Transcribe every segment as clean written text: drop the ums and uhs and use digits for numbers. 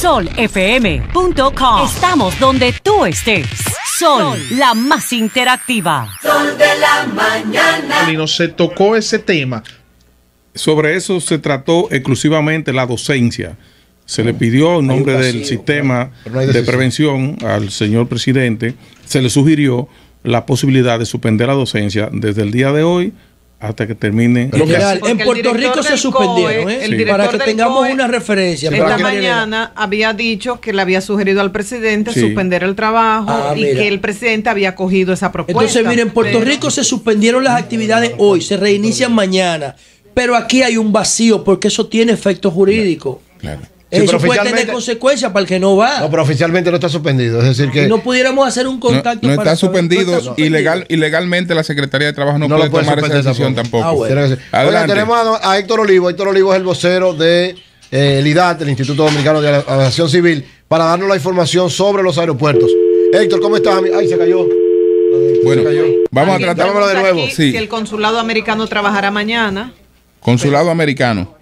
solfm.com. Estamos donde tú estés. Sol, la más interactiva. Sol de la mañana. Y no se tocó ese tema. Sobre eso se trató exclusivamente la docencia. Se le pidió en nombre del sistema de prevención al señor presidente, se le sugirió la posibilidad de suspender la docencia desde el día de hoy hasta que termine. General, en Puerto Rico se suspendieron, para que tengamos una referencia. Esta mañana había dicho que le había sugerido al presidente suspender el trabajo y que el presidente había cogido esa propuesta. Entonces, miren, en Puerto Rico se suspendieron las actividades hoy, se reinician mañana, pero aquí hay un vacío porque eso tiene efecto jurídico. Claro. Sí, eso puede tener consecuencias para el que no va. No, pero oficialmente no está suspendido. Es decir que no pudiéramos hacer un contacto. No está suspendido. Ilegalmente la Secretaría de Trabajo no puede tomar esa decisión tampoco. Bueno. Oigan, tenemos a Héctor Olivo. Héctor Olivo es el vocero de el IDAT, el Instituto Dominicano de Aviación Civil, para darnos la información sobre los aeropuertos. Héctor, ¿cómo estás? Ay, se cayó. Bueno, vamos a tratarlo de nuevo. Si el consulado americano trabajará mañana. Consulado americano.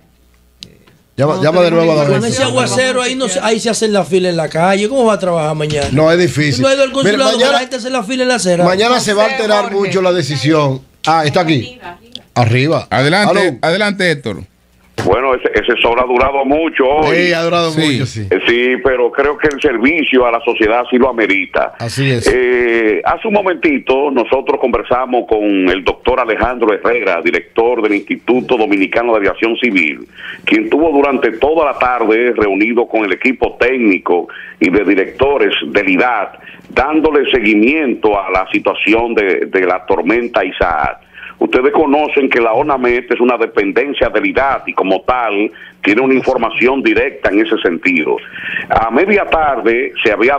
Llama de nuevo a Con ese aguacero ahí se hacen la fila en la calle. ¿Cómo va a trabajar mañana? No, es difícil. No ha ido al consulado, mañana, la gente hace la fila en la acera. Mañana se va a alterar mucho la decisión. Está aquí. Arriba. Adelante, Héctor. Bueno, ese sol ha durado mucho hoy. Sí, ha durado mucho, sí. Sí, pero creo que el servicio a la sociedad sí lo amerita. Así es. Hace un momentito nosotros conversamos con el doctor Alejandro Herrera, director del Instituto Dominicano de Aviación Civil, quien estuvo durante toda la tarde reunido con el equipo técnico y de directores del IDAT, dándole seguimiento a la situación de la tormenta Isaac. Ustedes conocen que la ONAMET es una dependencia del IDAT y como tal tiene una información directa en ese sentido. A media tarde se había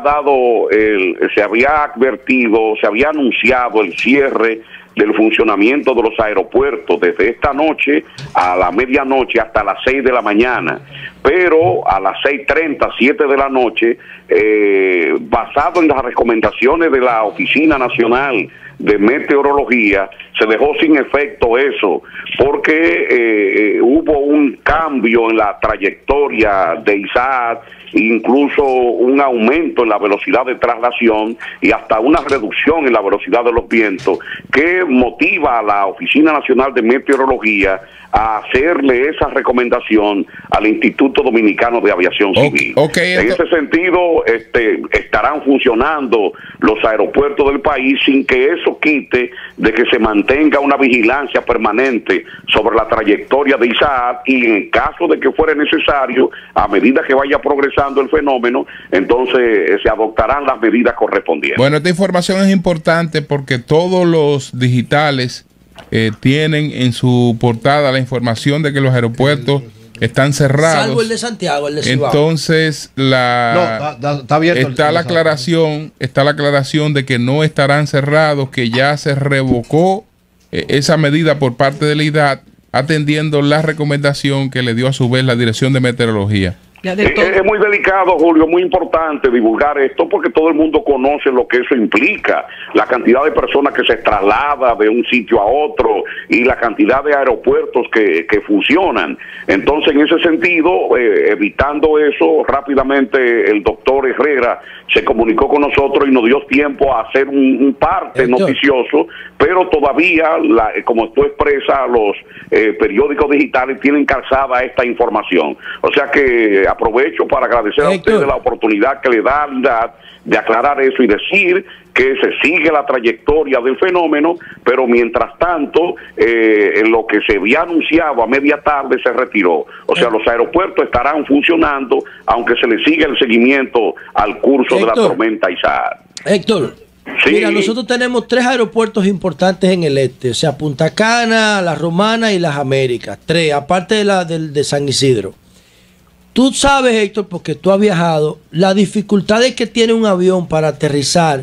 anunciado el cierre del funcionamiento de los aeropuertos desde esta noche a la medianoche hasta las 6 de la mañana, pero a las 6:30, 7 de la noche, basado en las recomendaciones de la Oficina Nacional de Meteorología, se dejó sin efecto eso, porque hubo un cambio en la trayectoria de Isaac, incluso un aumento en la velocidad de traslación y hasta una reducción en la velocidad de los vientos, que motiva a la Oficina Nacional de Meteorología a hacerle esa recomendación al Instituto Dominicano de Aviación Civil. En ese sentido, estarán funcionando los aeropuertos del país sin que eso quite de que se mantenga una vigilancia permanente sobre la trayectoria de Isaac, y en caso de que fuera necesario, a medida que vaya progresando el fenómeno, entonces se adoptarán las medidas correspondientes. Bueno, esta información es importante porque todos los digitales tienen en su portada la información de que los aeropuertos están cerrados. Salvo el de Santiago, el de Cibao. Entonces está abierto. Está la aclaración de que no estarán cerrados, que ya se revocó esa medida por parte de la IDAT, atendiendo la recomendación que le dio a su vez la Dirección de Meteorología. Es muy delicado, Julio, muy importante divulgar esto porque todo el mundo conoce lo que eso implica, la cantidad de personas que se traslada de un sitio a otro y la cantidad de aeropuertos que funcionan. Entonces, en ese sentido, evitando eso, rápidamente el doctor Herrera se comunicó con nosotros y nos dio tiempo a hacer un parte noticioso, pero todavía, como tú expresas, los periódicos digitales tienen calzada esta información. O sea que aprovecho para agradecer a ustedes la oportunidad que le da al IDAT de aclarar eso y decir que se sigue la trayectoria del fenómeno, pero mientras tanto en lo que se había anunciado a media tarde se retiró. O sea, los aeropuertos estarán funcionando aunque se le siga el seguimiento al curso de la tormenta Isaac. Héctor, mira, nosotros tenemos 3 aeropuertos importantes en el este, o sea, Punta Cana, La Romana y Las Américas, 3, aparte de San Isidro. Tú sabes, Héctor, porque tú has viajado, las dificultades que tiene un avión para aterrizar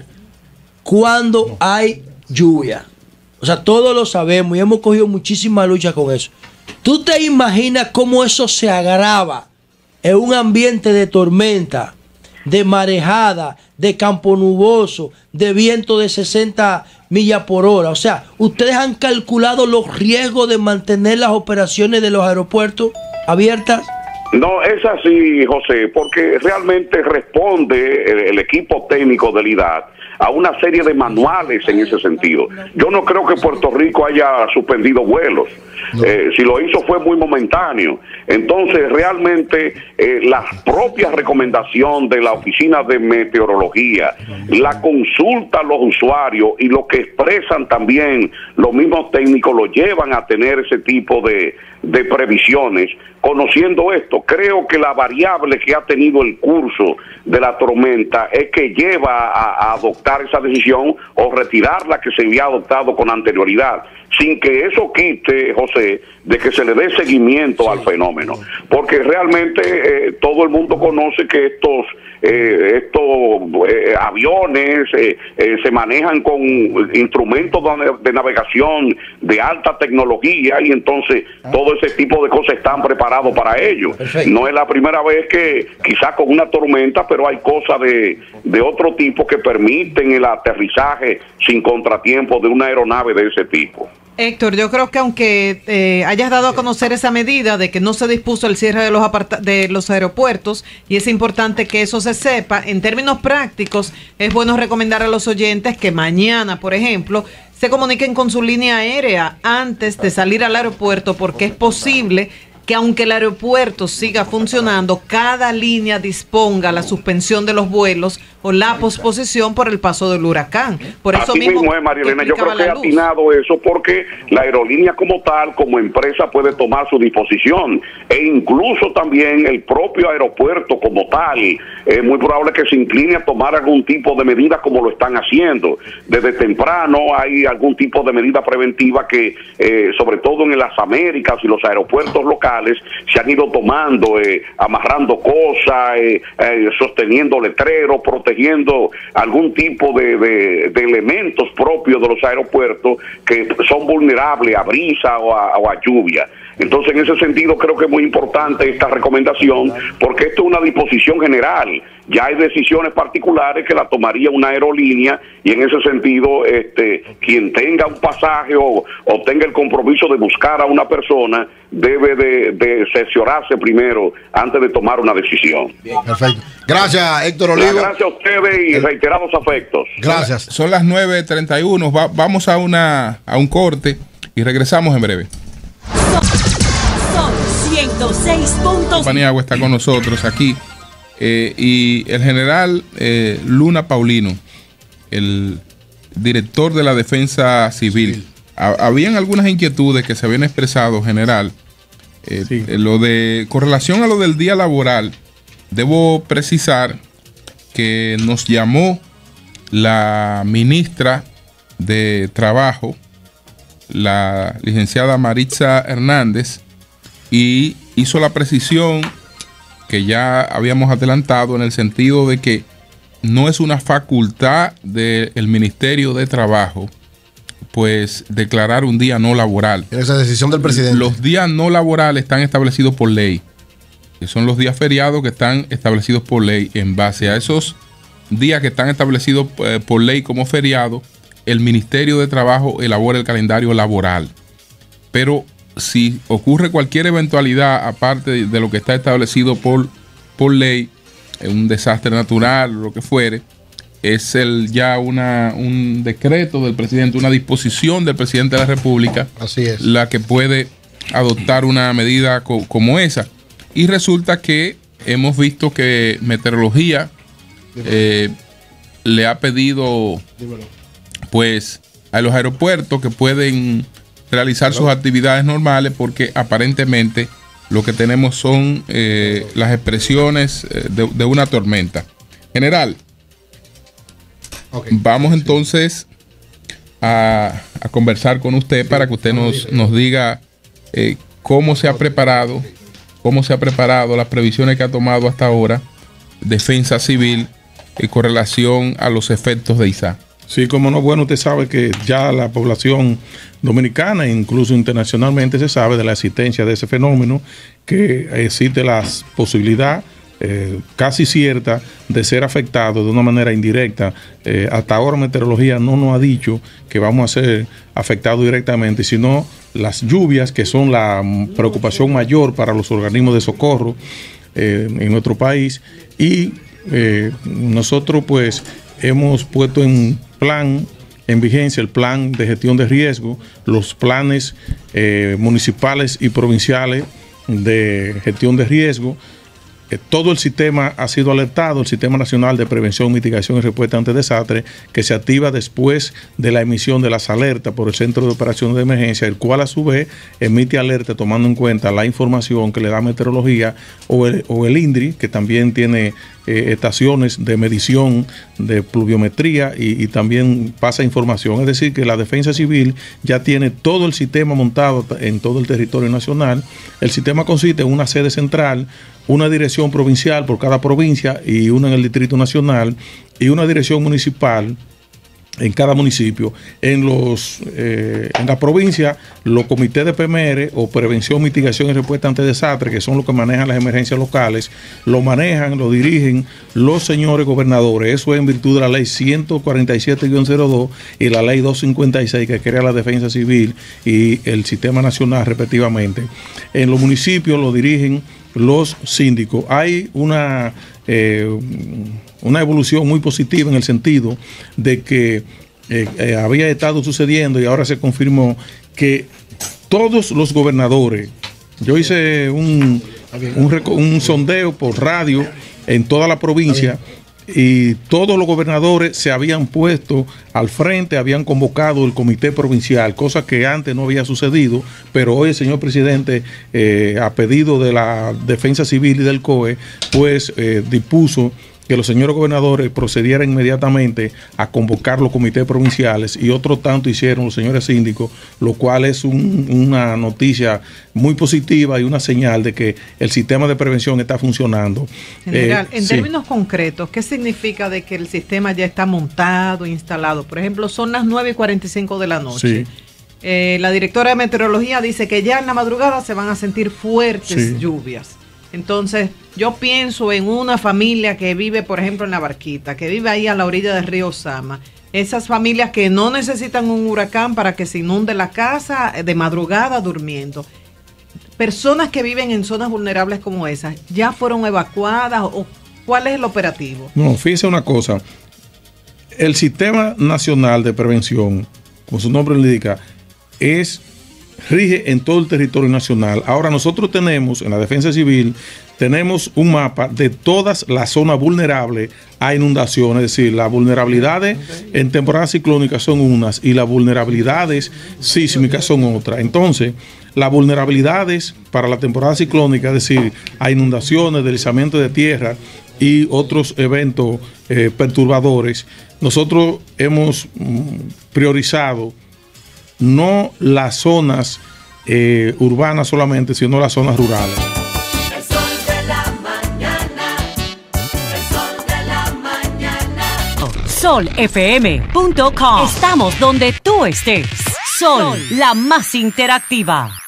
cuando hay lluvia. O sea, todos lo sabemos y hemos cogido muchísima lucha con eso. ¿Tú te imaginas cómo eso se agrava en un ambiente de tormenta, de marejada, de campo nuboso, de viento de 60 millas por hora? O sea, ¿ustedes han calculado los riesgos de mantener las operaciones de los aeropuertos abiertas? No, es así, José, porque realmente responde el equipo técnico del IDAT a una serie de manuales en ese sentido. Yo no creo que Puerto Rico haya suspendido vuelos. Si lo hizo fue muy momentáneo. Entonces, realmente, la propia recomendación de la Oficina de Meteorología, la consulta a los usuarios y lo que expresan también los mismos técnicos lo llevan a tener ese tipo de previsiones. Conociendo esto, creo que la variable que ha tenido el curso de la tormenta es que lleva a adoptar esa decisión o retirar la que se había adoptado con anterioridad, sin que eso quite, José, de que se le dé seguimiento al fenómeno, porque realmente todo el mundo conoce que estos aviones se manejan con instrumentos de navegación de alta tecnología y entonces todo ese tipo de cosas están preparados para ello. Perfecto. No es la primera vez que quizás con una tormenta, pero hay cosas de otro tipo que permiten el aterrizaje sin contratiempo de una aeronave de ese tipo. Héctor, yo creo que aunque hayas dado a conocer esa medida de que no se dispuso el cierre de los aeropuertos, y es importante que eso se sepa, en términos prácticos es bueno recomendar a los oyentes que mañana, por ejemplo, se comuniquen con su línea aérea antes de salir al aeropuerto, porque es posible que aunque el aeropuerto siga funcionando, cada línea disponga la suspensión de los vuelos o la posposición por el paso del huracán. Por eso así mismo es, María Elena, yo creo que he atinado eso porque la aerolínea como tal, como empresa, puede tomar su disposición e incluso también el propio aeropuerto como tal, es muy probable que se incline a tomar algún tipo de medida como lo están haciendo. Desde temprano hay algún tipo de medida preventiva que, sobre todo en las Américas y los aeropuertos locales, se han ido tomando, amarrando cosas, sosteniendo letreros, protegiendo algún tipo de elementos propios de los aeropuertos que son vulnerables a brisa o a lluvia. Entonces, en ese sentido, creo que es muy importante esta recomendación, porque esto es una disposición general. Ya hay decisiones particulares que la tomaría una aerolínea, y en ese sentido, quien tenga un pasaje o tenga el compromiso de buscar a una persona, debe de cerciorarse primero antes de tomar una decisión. Bien, perfecto. Gracias, Héctor Olivo. Gracias a ustedes y reiterados afectos. Gracias. Son las 9:31. Vamos a un corte y regresamos en breve. Son 106 puntos. Paniagua está con nosotros aquí y el general Luna Paulino, el director de la Defensa Civil. Habían algunas inquietudes que se habían expresado, general. Sí. Con relación a lo del día laboral, debo precisar que nos llamó la ministra de Trabajo, la licenciada Maritza Hernández, y hizo la precisión que ya habíamos adelantado, en el sentido de que no es una facultad del Ministerio de Trabajo pues declarar un día no laboral. Esa decisión del presidente. Los días no laborales están establecidos por ley, que son los días feriados que están establecidos por ley. En base a esos días que están establecidos por ley como feriado, el Ministerio de Trabajo elabora el calendario laboral. Pero si ocurre cualquier eventualidad aparte de lo que está establecido por ley, un desastre natural o lo que fuere, es ya un decreto del presidente, una disposición del presidente de la República, así es, la que puede adoptar una medida como esa. Y resulta que hemos visto que Meteorología le ha pedido pues a los aeropuertos que pueden realizar sus actividades normales, porque aparentemente lo que tenemos son las expresiones de una tormenta. General, vamos entonces a conversar con usted para que usted nos diga cómo se ha preparado, las previsiones que ha tomado hasta ahora Defensa Civil con relación a los efectos de Isaac. Sí, como no, bueno, usted sabe que ya la población dominicana e incluso internacionalmente se sabe de la existencia de ese fenómeno, que existe la posibilidad casi cierta de ser afectado de una manera indirecta. Hasta ahora meteorología no nos ha dicho que vamos a ser afectados directamente, sino las lluvias, que son la preocupación mayor para los organismos de socorro en nuestro país. Y nosotros pues hemos puesto en vigencia el plan de gestión de riesgo, los planes municipales y provinciales de gestión de riesgo. Todo el sistema ha sido alertado, el Sistema Nacional de Prevención, Mitigación y Respuesta ante Desastres, que se activa después de la emisión de las alertas por el Centro de Operaciones de Emergencia, el cual a su vez emite alerta tomando en cuenta la información que le da meteorología o el INDRI, que también tiene estaciones de medición de pluviometría y también pasa información. Es decir, que la Defensa Civil ya tiene todo el sistema montado en todo el territorio nacional. El sistema consiste en una sede central, una dirección provincial por cada provincia y una en el Distrito Nacional, y una dirección municipal en cada municipio. En la provincia, los comités de PMR o Prevención, Mitigación y Respuesta ante Desastres, que son los que manejan las emergencias locales, lo dirigen los señores gobernadores. Eso es en virtud de la ley 147-02 y la ley 256 que crea la Defensa Civil y el Sistema Nacional respectivamente. En los municipios lo dirigen los síndicos. Hay una evolución muy positiva en el sentido de que había estado sucediendo y ahora se confirmó que todos los gobernadores, yo hice un sondeo por radio en toda la provincia, y todos los gobernadores se habían puesto al frente, habían convocado el comité provincial, cosa que antes no había sucedido, pero hoy el señor presidente, a pedido de la Defensa Civil y del COE, pues dispuso que los señores gobernadores procedieran inmediatamente a convocar los comités provinciales, y otro tanto hicieron los señores síndicos, lo cual es una noticia muy positiva y una señal de que el sistema de prevención está funcionando. General, en sí. términos concretos, ¿qué significa de que el sistema ya está montado, instalado? Por ejemplo, son las 9:45 de la noche. Sí. La directora de meteorología dice que ya en la madrugada se van a sentir fuertes lluvias. Entonces, yo pienso en una familia que vive, por ejemplo, en La Barquita, que vive ahí a la orilla del río Sama. Esas familias que no necesitan un huracán para que se inunde la casa de madrugada durmiendo. Personas que viven en zonas vulnerables como esas, ¿ya fueron evacuadas o cuál es el operativo? No, fíjese una cosa. El Sistema Nacional de Prevención, como su nombre le indica, rige en todo el territorio nacional. Ahora nosotros tenemos, en la Defensa Civil, tenemos un mapa de todas las zonas vulnerables a inundaciones, es decir, las vulnerabilidades en temporada ciclónica son unas y las vulnerabilidades sísmicas son otras. Entonces, las vulnerabilidades para la temporada ciclónica, es decir, a inundaciones, deslizamiento de tierra y otros eventos perturbadores, nosotros hemos priorizado no las zonas urbanas solamente, sino las zonas rurales. El sol de la mañana, el sol de la mañana. solfm.com. Estamos donde tú estés. Sol, la más interactiva.